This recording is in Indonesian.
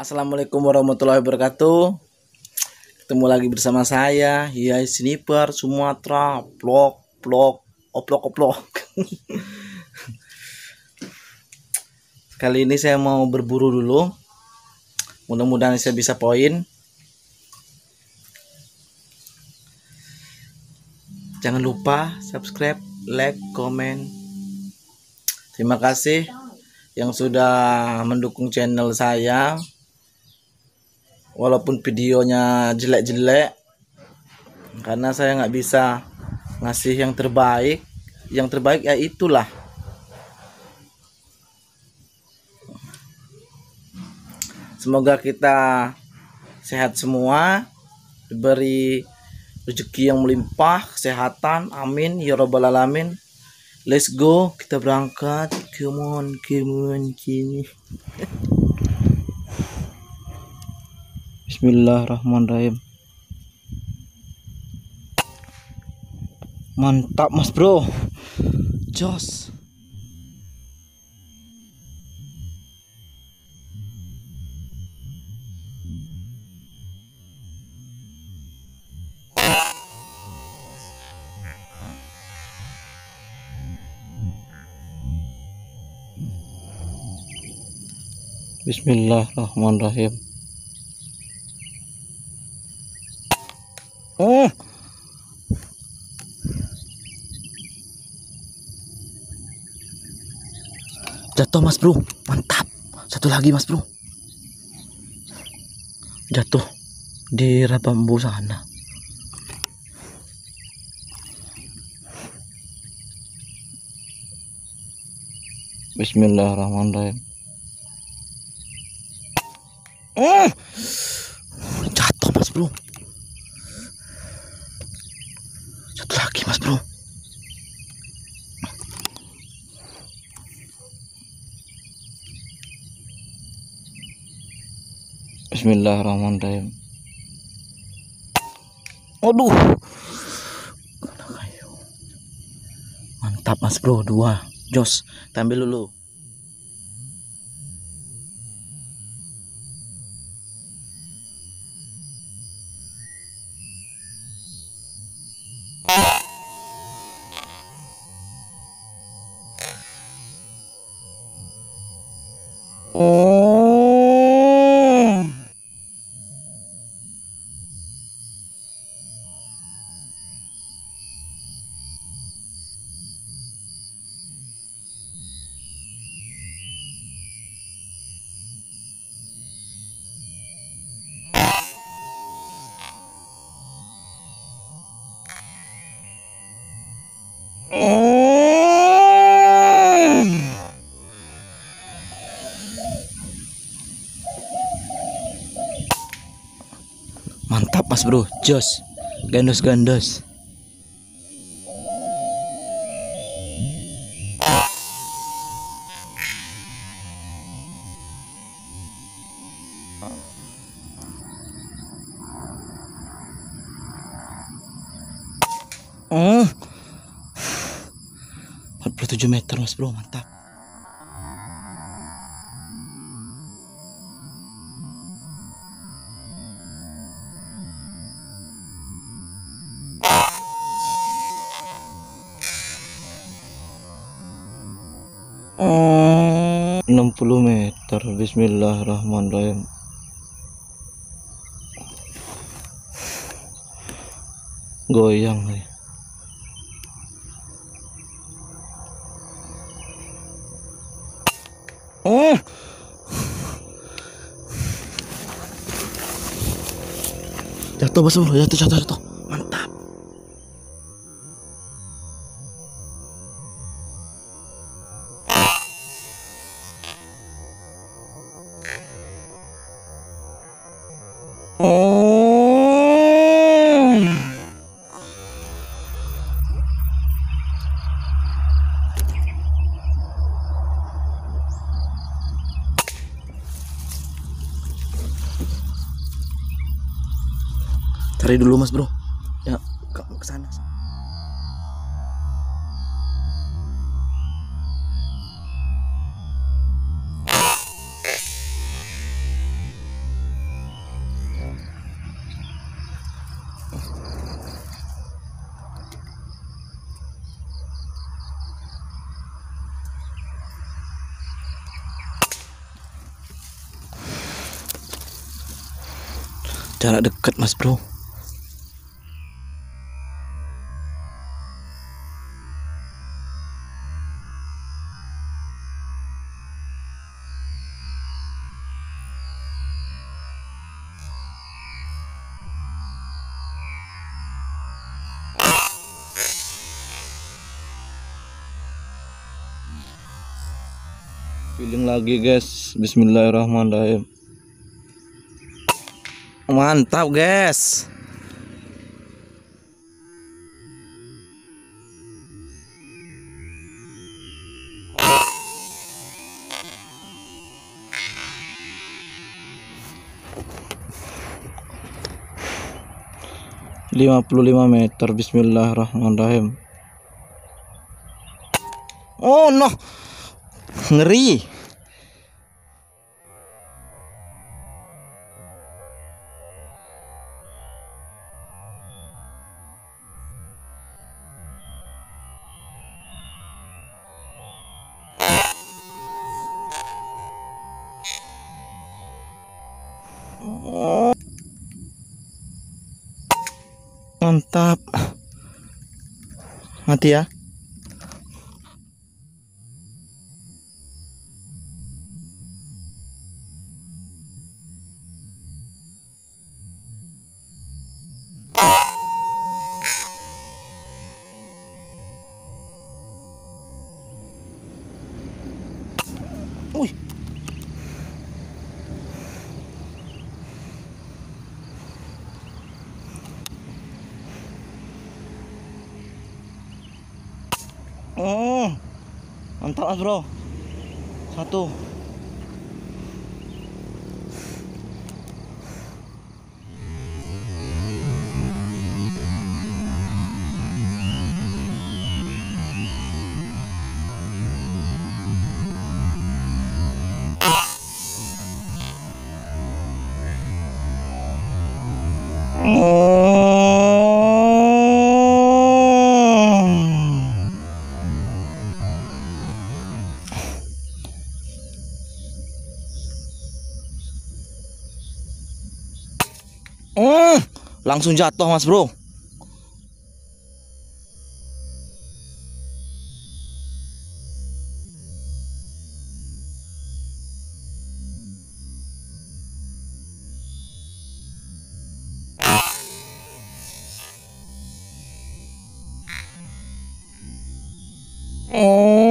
Assalamualaikum warahmatullahi wabarakatuh. Ketemu lagi bersama saya, Yai Sniper Sumatera, vlog, oplok. Kali ini saya mau berburu dulu. Mudah-mudahan saya bisa poin. Jangan lupa subscribe, like, komen. Terima kasih yang sudah mendukung channel saya. Walaupun videonya jelek-jelek, karena saya nggak bisa ngasih yang terbaik ya itulah. Semoga kita sehat semua, diberi rezeki yang melimpah, kesehatan, amin ya robbal alamin. Let's go, kita berangkat. Come on. Bismillahirrahmanirrahim. Mantap mas bro, jos. Bismillahirrahmanirrahim. Jatuh mas bro, mantap. Satu lagi mas bro, jatuh di bambu sana. Bismillahirrahmanirrahim. Jatuh mas bro, satu lagi mas bro. Bismillahirrahmanirrahim. Aduh, mantap mas bro, dua jos. Tampil dulu. Mantap mas bro, jos, gandos. Oh, 47 meter mas bro, mantap. Oh, 60 meter. Bismillahirrahmanirrahim. Goyang nih. Jatuh mas bro, jatuh. Mantap. Cari dulu mas bro, ya ke sana. Jarak dekat mas bro. Feeling lagi guys. Bismillahirrahmanirrahim. Mantap guys. Lima puluh 55 meter. Bismillahirrahmanirrahim. Oh no, ngeri. Oh, mantap. Mati ya. Wih. Oh, mantap mas bro. Satu. Oh, langsung jatuh mas bro. Oh.